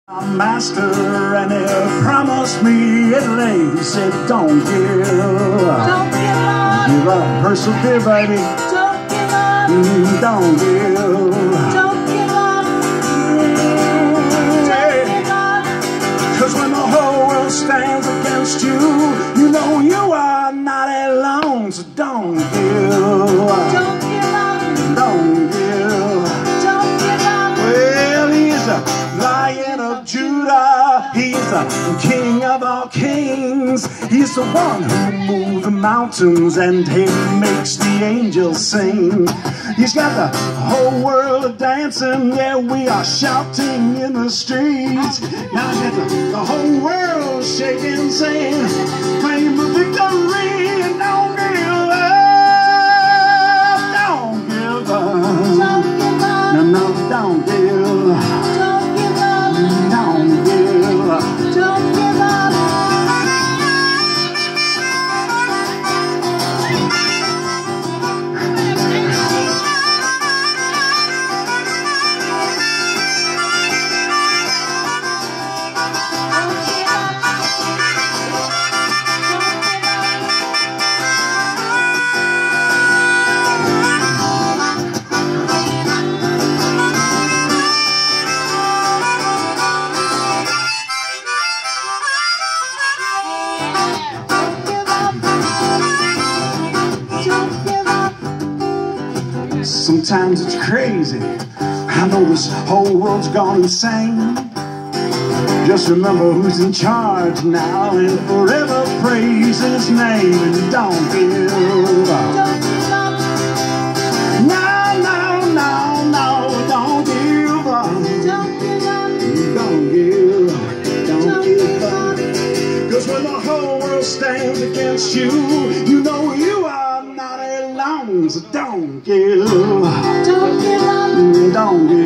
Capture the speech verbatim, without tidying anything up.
My master, and he promised me Italy. He said, don't give up. Don't give up. Give up. Persevere, baby. Don't give up. Mm, don't give up. Don't give up. Don't give up. Cause when the whole world stands against you, you know you are not alone. So don't give up. Don't give up. Don't give up. Don't give up. Well, he's a Lion of Judah. He's the King of all kings. He's the one who moved the mountains, and he makes the angels sing. He's got the whole world dancing. Yeah, we are shouting in the streets. Now get the, the whole world shaking, saying, claim the victory and don't give up. Don't give up. Don't give up. No, no, don't give up. Don't give up. Don't give up. Don't give up. Sometimes it's crazy. I know this whole world's gone insane. Just remember who's in charge now, and forever praise his name. And don't give up. Don't give up. No, no, no, no, don't give up. Don't give up. Don't give up. Don't Don't give give up. up. Cause when the whole world stands against you, you know you are not alone. So don't give up. Don't give up. Don't give